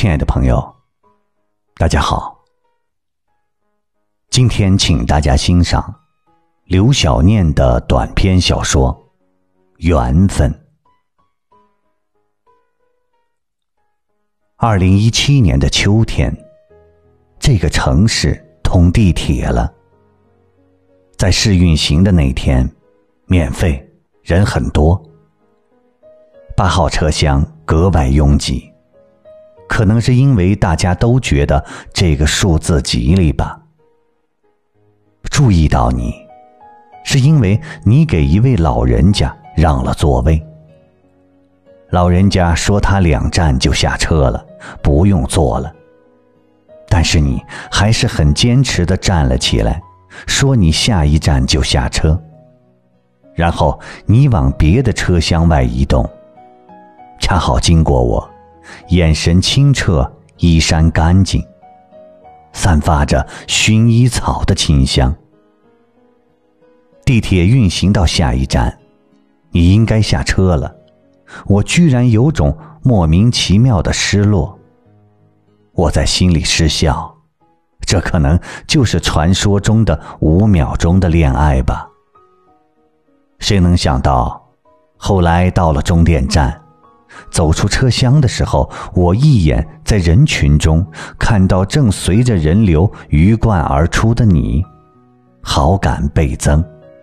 亲爱的朋友，大家好。今天请大家欣赏刘小念的短篇小说《缘分》。2017年的秋天，这个城市通地铁了。在试运行的那天，免费，人很多。8号车厢格外拥挤，可能是因为大家都觉得这个数字吉利吧。注意到你，是因为你给一位老人家让了座位。老人家说他2站就下车了，不用坐了。但是你还是很坚持地站了起来，说你下一站就下车。然后你往别的车厢外移动，恰好经过我，眼神清澈，衣衫干净，散发着薰衣草的清香。地铁运行到下一站，你应该下车了，我居然有种莫名其妙的失落。我在心里失笑，这可能就是传说中的5秒钟的恋爱吧。谁能想到，后来到了终点站，走出车厢的时候，我一眼在人群中看到正随着人流鱼贯而出的你，好感倍增。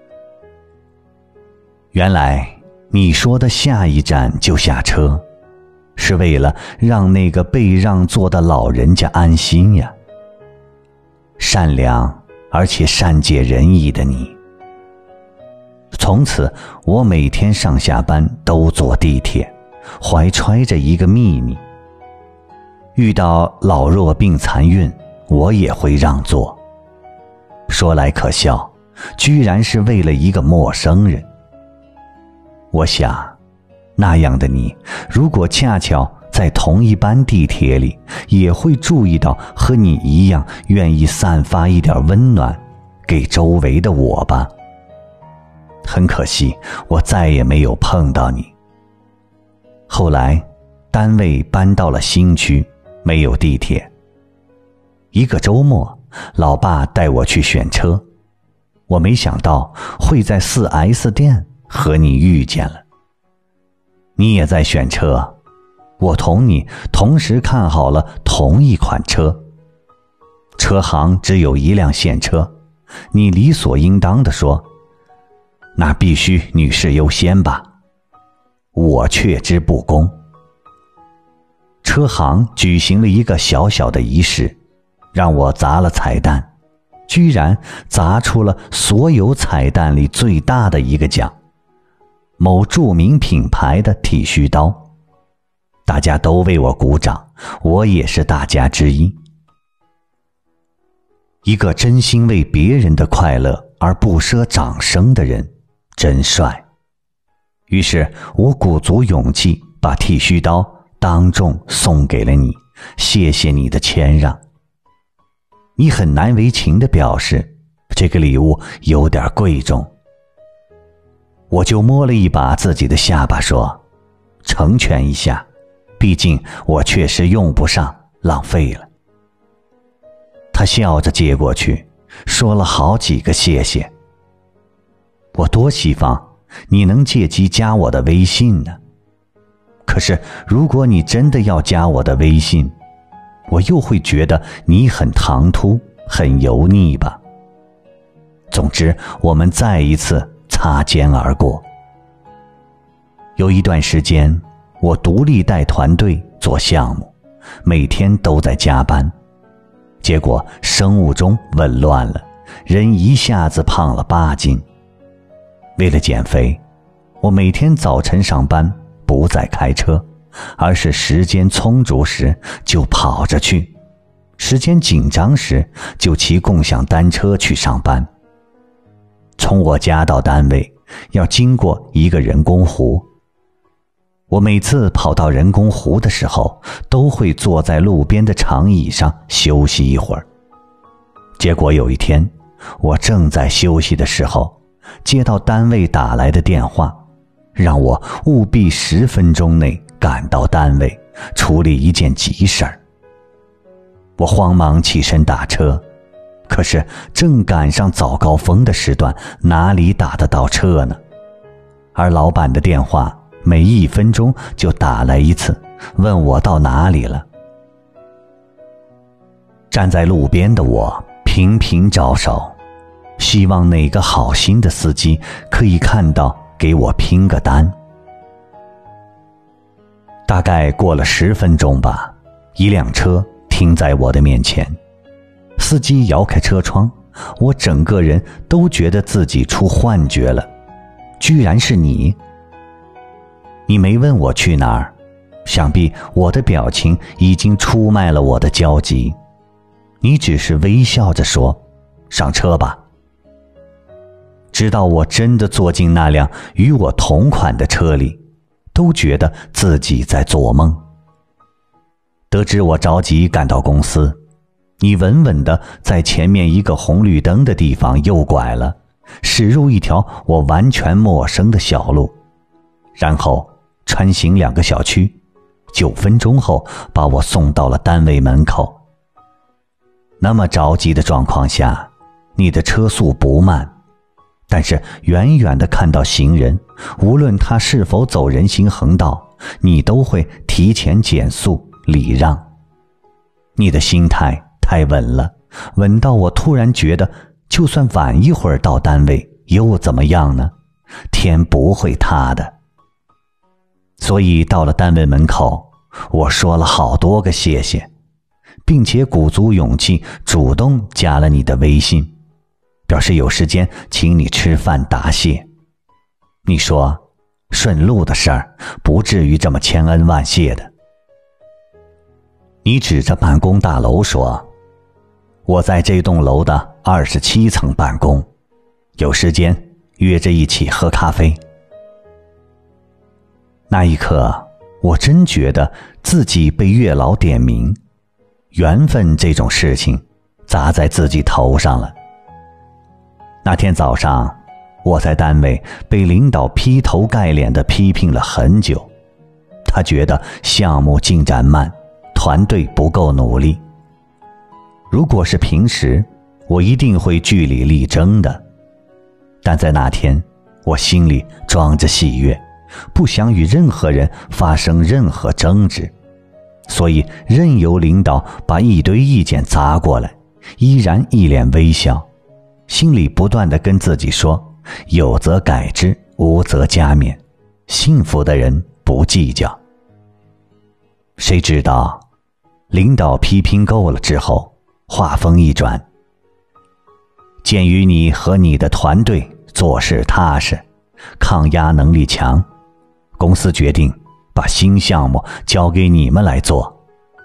原来你说的下一站就下车，是为了让那个被让座的老人家安心呀。善良而且善解人意的你。从此我每天上下班都坐地铁，怀揣着一个秘密。遇到老弱病残孕，我也会让座。说来可笑，居然是为了一个陌生人。我想，那样的你，如果恰巧在同一班地铁里，也会注意到和你一样愿意散发一点温暖给周围的我吧。很可惜，我再也没有碰到你。后来，单位搬到了新区，没有地铁。一个周末，老爸带我去选车，我没想到会在4S 店和你遇见了。你也在选车，我同你同时看好了同一款车。车行只有1辆现车，你理所应当地说，那必须女士优先吧。我却之不恭。车行举行了一个小小的仪式，让我砸了彩蛋，居然砸出了所有彩蛋里最大的一个奖，某著名品牌的剃须刀。大家都为我鼓掌，我也是大家之一。一个真心为别人的快乐而不奢掌声的人，真帅。于是我鼓足勇气把剃须刀当众送给了你，谢谢你的谦让。你很难为情地表示，这个礼物有点贵重。我就摸了一把自己的下巴说，成全一下，毕竟我确实用不上，浪费了。他笑着接过去，说了好几个谢谢。我多希望你能借机加我的微信呢。可是如果你真的要加我的微信，我又会觉得你很唐突，很油腻吧。总之，我们再一次擦肩而过。有一段时间，我独立带团队做项目，每天都在加班，结果生物钟紊乱了，人一下子胖了8斤。为了减肥，我每天早晨上班不再开车，而是时间充足时就跑着去，时间紧张时就骑共享单车去上班。从我家到单位要经过一个人工湖，我每次跑到人工湖的时候，都会坐在路边的长椅上休息一会儿。结果有一天，我正在休息的时候，接到单位打来的电话，让我务必10分钟内赶到单位处理一件急事儿。 我慌忙起身打车，可是正赶上早高峰的时段，哪里打得到车呢？而老板的电话每1分钟就打来一次，问我到哪里了。站在路边的我频频招手，希望哪个好心的司机可以看到，给我拼个单。大概过了10分钟吧，一辆车停在我的面前，司机摇开车窗，我整个人都觉得自己出幻觉了，居然是你。你没问我去哪儿，想必我的表情已经出卖了我的焦急，你只是微笑着说，上车吧。直到我真的坐进那辆与我同款的车里，都觉得自己在做梦。得知我着急赶到公司，你稳稳地在前面一个红绿灯的地方右拐了，驶入一条我完全陌生的小路，然后穿行2个小区，9分钟后把我送到了单位门口。那么着急的状况下，你的车速不慢，但是远远地看到行人，无论他是否走人行横道，你都会提前减速礼让。你的心态太稳了，稳到我突然觉得，就算晚一会儿到单位又怎么样呢？天不会塌的。所以到了单位门口，我说了好多个谢谢，并且鼓足勇气主动加了你的微信，表示有时间请你吃饭答谢。你说顺路的事儿不至于这么千恩万谢的。你指着办公大楼说，我在这栋楼的27层办公，有时间约着一起喝咖啡。那一刻，我真觉得自己被月老点名，缘分这种事情砸在自己头上了。那天早上，我在单位被领导劈头盖脸地批评了很久，他觉得项目进展慢，团队不够努力。如果是平时，我一定会据理力争的，但在那天，我心里装着喜悦，不想与任何人发生任何争执，所以任由领导把一堆意见砸过来，依然一脸微笑，心里不断地跟自己说，有则改之，无则加勉，幸福的人不计较。谁知道领导批评够了之后，话锋一转，鉴于你和你的团队做事踏实，抗压能力强，公司决定把新项目交给你们来做。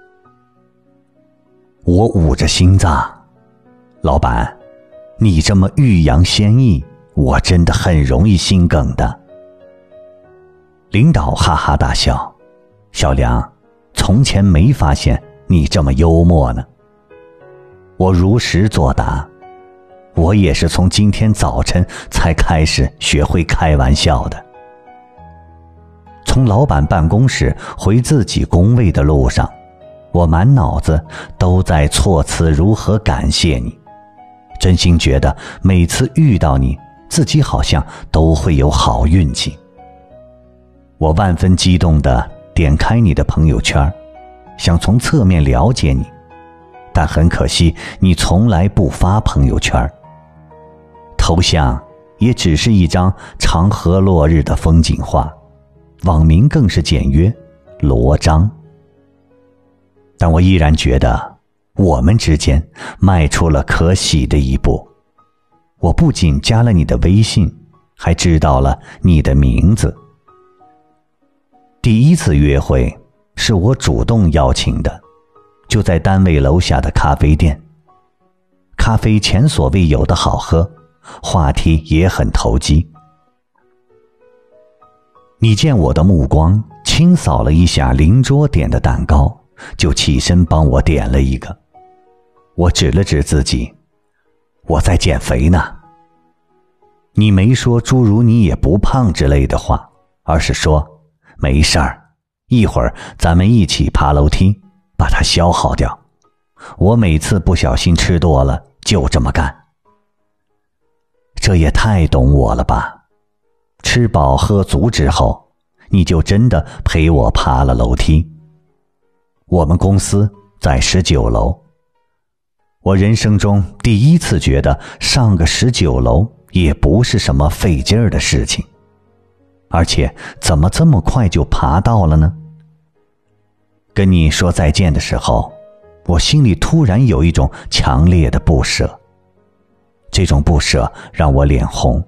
我捂着心脏，老板，你这么欲扬先抑，我真的很容易心梗的。领导哈哈大笑，小梁，从前没发现你这么幽默呢。我如实作答，我也是从今天早晨才开始学会开玩笑的。从老板办公室回自己工位的路上，我满脑子都在措辞如何感谢你，真心觉得每次遇到你，自己好像都会有好运气。我万分激动地点开你的朋友圈，想从侧面了解你，但很可惜你从来不发朋友圈，头像也只是一张长河落日的风景画，网名更是简约罗章。但我依然觉得我们之间迈出了可喜的一步，我不仅加了你的微信，还知道了你的名字。第一次约会是我主动邀请的，就在单位楼下的咖啡店，咖啡前所未有的好喝，话题也很投机。你见我的目光清扫了一下邻桌点的蛋糕，就起身帮我点了一个。我指了指自己，我在减肥呢。你没说诸如你也不胖之类的话，而是说没事儿，一会儿咱们一起爬楼梯，把它消耗掉。 我每次不小心吃多了就这么干。这也太懂我了吧。吃饱喝足之后，你就真的陪我爬了楼梯。我们公司在19楼，我人生中第一次觉得上个19楼也不是什么费劲儿的事情，而且怎么这么快就爬到了呢？跟你说再见的时候，我心里突然有一种强烈的不舍，这种不舍让我脸红。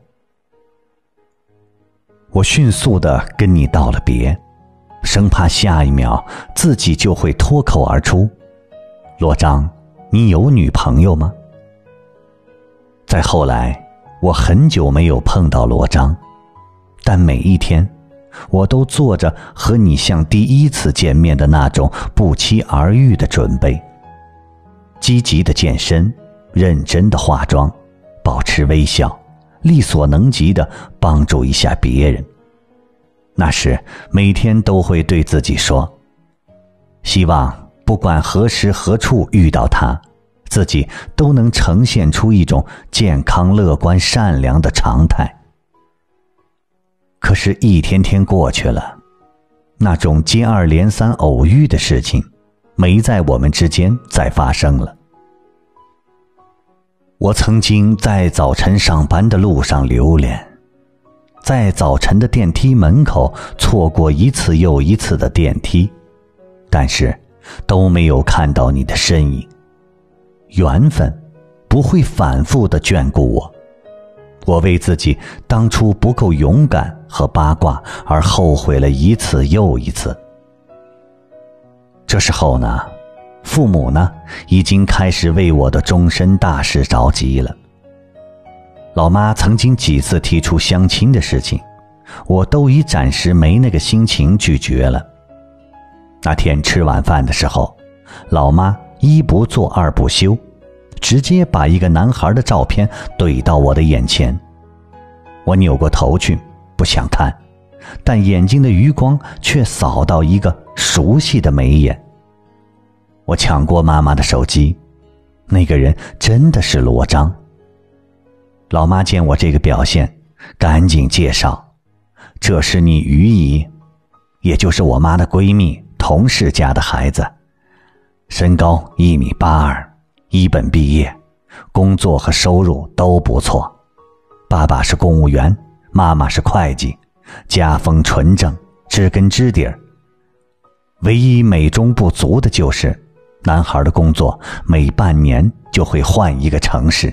我迅速地跟你道了别，生怕下一秒自己就会脱口而出：罗章，你有女朋友吗？再后来，我很久没有碰到罗章，但每一天我都做着和你像第一次见面的那种不期而遇的准备，积极的健身，认真的化妆，保持微笑，力所能及的帮助一下别人。那时每天都会对自己说，希望不管何时何处遇到他，自己都能呈现出一种健康乐观善良的常态。可是一天天过去了，那种接二连三偶遇的事情没在我们之间再发生了。我曾经在早晨上班的路上流连，在早晨的电梯门口错过一次又一次的电梯，但是都没有看到你的身影。缘分不会反复地眷顾我，我为自己当初不够勇敢和八卦而后悔了一次又一次。这时候呢，父母呢已经开始为我的终身大事着急了。老妈曾经几次提出相亲的事情，我都已暂时没那个心情拒绝了。那天吃晚饭的时候，老妈一不做二不休，直接把一个男孩的照片怼到我的眼前。我扭过头去，不想看，但眼睛的余光却扫到一个熟悉的眉眼。我抢过妈妈的手机，那个人真的是罗章。老妈见我这个表现，赶紧介绍，这是你于姨，也就是我妈的闺蜜同事家的孩子，身高1.82米，一本毕业，工作和收入都不错，爸爸是公务员，妈妈是会计，家风纯正，知根知底儿。唯一美中不足的就是男孩的工作每半年就会换一个城市。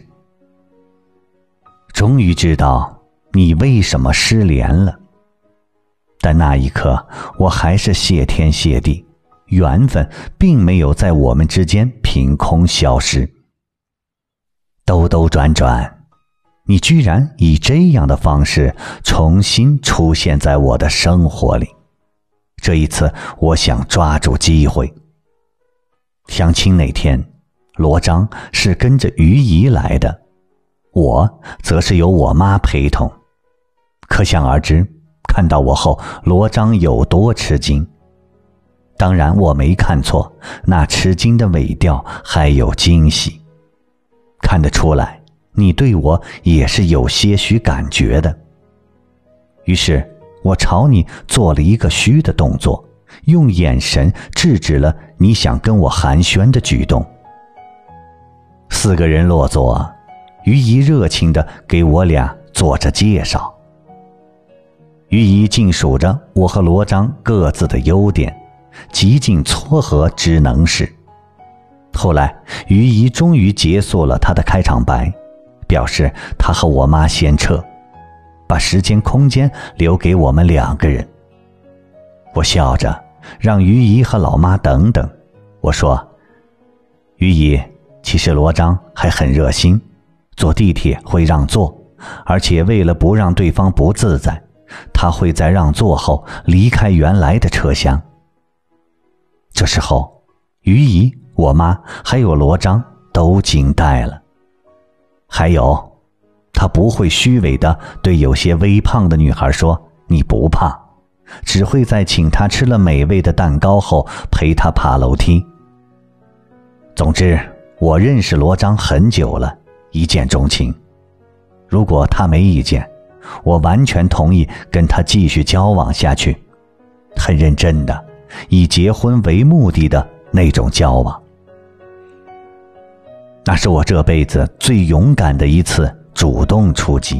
终于知道你为什么失联了，但那一刻我还是谢天谢地，缘分并没有在我们之间凭空消失。兜兜转转，你居然以这样的方式重新出现在我的生活里。这一次我想抓住机会。相亲那天，罗章是跟着于姨来的，我则是由我妈陪同。可想而知，看到我后，罗章有多吃惊。当然我没看错，那吃惊的尾调还有惊喜。看得出来，你对我也是有些许感觉的。于是我朝你做了一个虚的动作，用眼神制止了你想跟我寒暄的举动。4个人落座，于姨热情地给我俩做着介绍。于姨尽数着我和罗章各自的优点，极尽撮合之能事。后来于姨终于结束了她的开场白，表示她和我妈先撤，把时间空间留给我们2个人。我笑着让于姨和老妈等等，我说，于姨，其实罗章还很热心，坐地铁会让座，而且为了不让对方不自在，他会在让座后离开原来的车厢。这时候于姨、我妈还有罗章都惊呆了。还有，他不会虚伪地对有些微胖的女孩说你不胖，只会在请她吃了美味的蛋糕后陪她爬楼梯。 总之，我认识罗章很久了，一见钟情。如果他没意见，我完全同意跟他继续交往下去，很认真的，以结婚为目的的那种交往。那是我这辈子最勇敢的一次主动出击。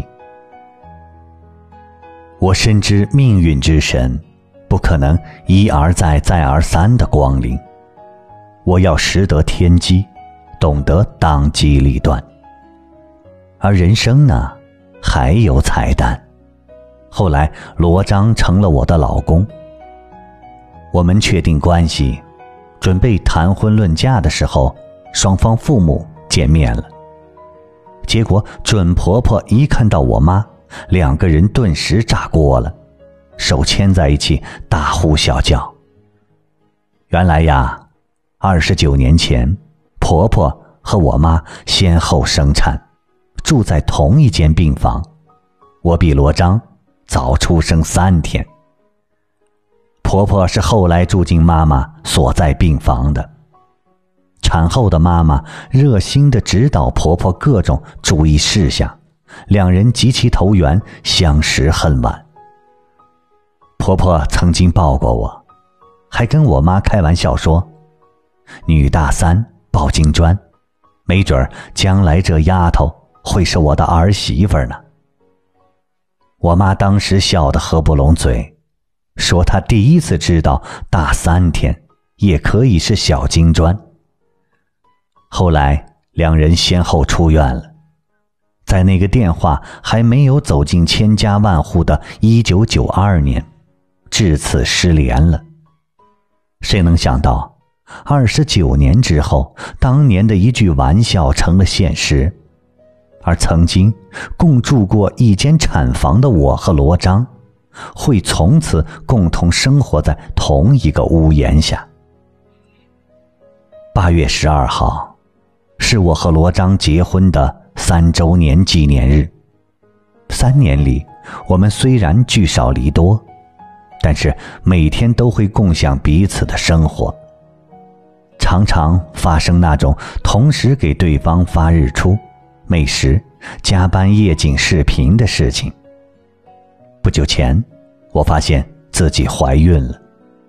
我深知命运之神不可能一而再再而三的光临，我要识得天机，懂得当机立断。而人生呢，还有彩蛋。后来罗章成了我的老公，我们确定关系，准备谈婚论嫁的时候，双方父母见面了。结果准婆婆一看到我妈，两个人顿时炸锅了，手牵在一起大呼小叫。原来呀，29年前，婆婆和我妈先后生产，住在同一间病房，我比罗章早出生3天。婆婆是后来住进妈妈所在病房的。产后的妈妈热心地指导婆婆各种注意事项，两人极其投缘，相识恨晚。婆婆曾经抱过我，还跟我妈开玩笑说，女大3抱金砖，没准儿将来这丫头会是我的儿媳妇呢。我妈当时笑得合不拢嘴，说她第一次知道大3天也可以是小金砖。后来两人先后出院了，在那个电话还没有走进千家万户的1992年，至此失联了。谁能想到29年之后，当年的一句玩笑成了现实，而曾经共住过一间产房的我和罗章，会从此共同生活在同一个屋檐下。8月12号是我和罗章结婚的3周年纪念日。3年里，我们虽然聚少离多，但是每天都会共享彼此的生活，常常发生那种同时给对方发日出、美食、加班夜景视频的事情。不久前，我发现自己怀孕了。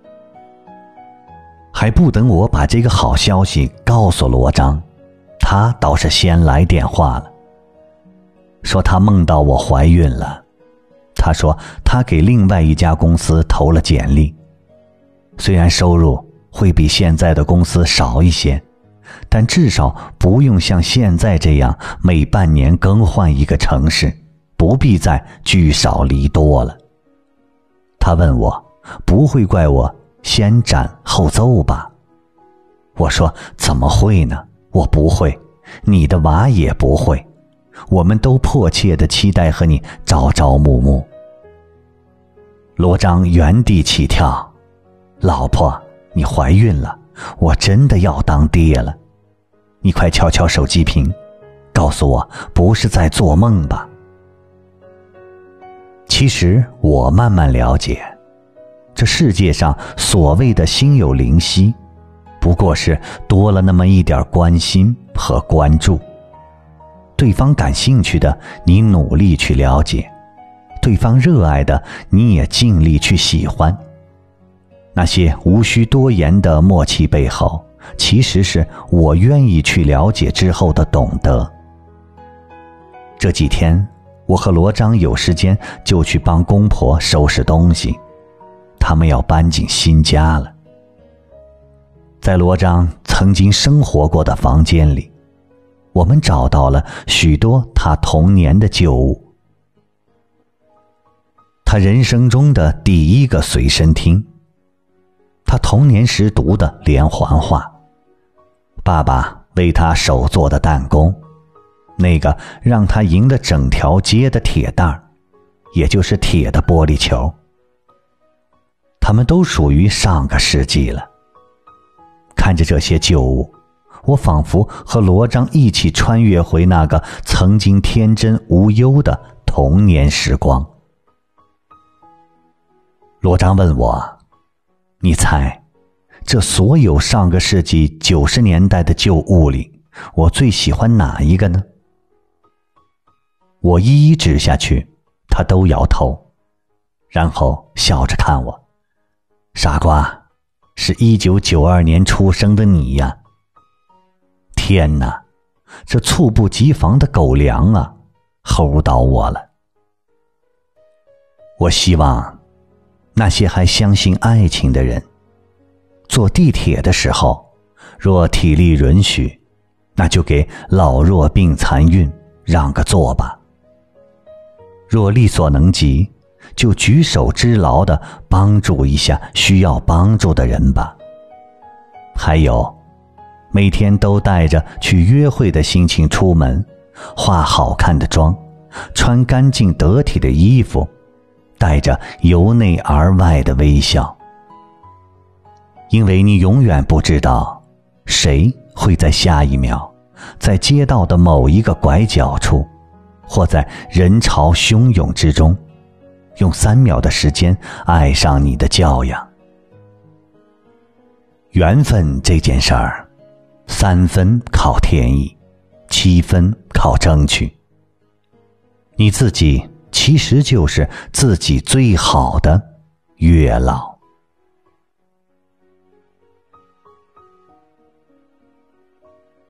还不等我把这个好消息告诉罗章，他倒是先来电话了，说他梦到我怀孕了。他说他给另外一家公司投了简历，虽然收入会比现在的公司少一些，但至少不用像现在这样每半年更换一个城市，不必再聚少离多了。他问我，不会怪我先斩后奏吧？我说怎么会呢？我不会，你的娃也不会，我们都迫切地期待和你朝朝暮暮。罗章原地起跳，老婆，你怀孕了，我真的要当爹了。你快敲敲手机屏，告诉我不是在做梦吧？其实我慢慢了解，这世界上所谓的心有灵犀，不过是多了那么一点关心和关注。对方感兴趣的，你努力去了解；对方热爱的，你也尽力去喜欢。那些无需多言的默契背后，其实是我愿意去了解之后的懂得。这几天，我和罗章有时间就去帮公婆收拾东西，他们要搬进新家了。在罗章曾经生活过的房间里，我们找到了许多他童年的旧物。他人生中的第一个随身听，他童年时读的连环画，爸爸为他手做的弹弓，那个让他赢了整条街的铁蛋，也就是铁的玻璃球。他们都属于上个世纪了。看着这些旧物，我仿佛和罗章一起穿越回那个曾经天真无忧的童年时光。罗章问我，你猜这所有上个世纪90年代的旧物里，我最喜欢哪一个呢？我一一指下去，他都摇头，然后笑着看我。傻瓜，是1992年出生的你呀！天哪，这猝不及防的狗粮啊，齁倒我了。我希望那些还相信爱情的人，坐地铁的时候，若体力允许，那就给老弱病残孕让个座吧。若力所能及，就举手之劳地帮助一下需要帮助的人吧。还有，每天都带着去约会的心情出门，化好看的妆，穿干净得体的衣服，带着由内而外的微笑。因为你永远不知道，谁会在下一秒，在街道的某一个拐角处，或在人潮汹涌之中，用3秒的时间爱上你的教养。缘分这件事儿，3分靠天意，7分靠争取。你自己其实就是自己最好的月老。